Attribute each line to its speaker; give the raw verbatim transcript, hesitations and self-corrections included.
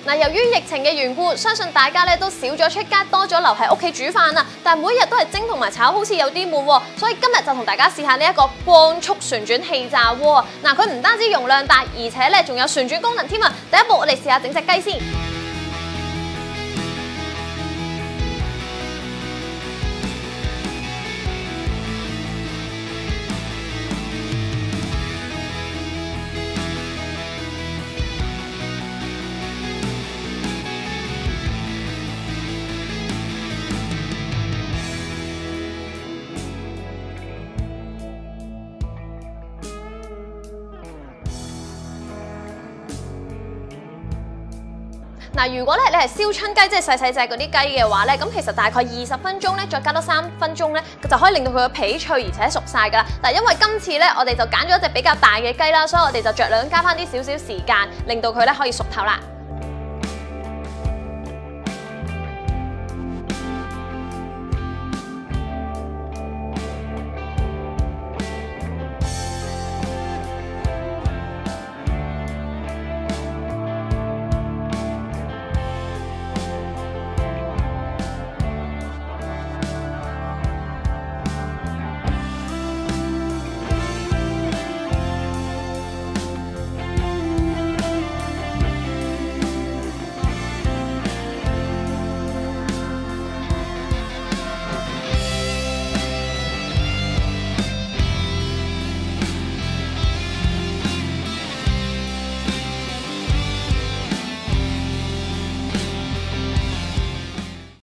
Speaker 1: 嗱，由於疫情嘅緣故，相信大家咧都少咗出街，多咗留喺屋企煮飯啊。但係每日都係蒸同埋炒，好似有啲悶喎。所以今日就同大家試下呢一個光速旋轉氣炸鍋。嗱，佢唔單止容量大，而且咧仲有旋轉功能添啊！第一步，我哋試下整隻雞先。 嗱，如果咧你係燒春雞，即係細細隻嗰啲雞嘅話咧，咁其實大概二十分鐘咧，再加多三分鐘咧，就可以令到佢個皮脆而且熟晒㗎啦。但係因為今次咧，我哋就揀咗一隻比較大嘅雞啦，所以我哋就酌量加翻啲少少時間，令到佢咧可以熟透啦。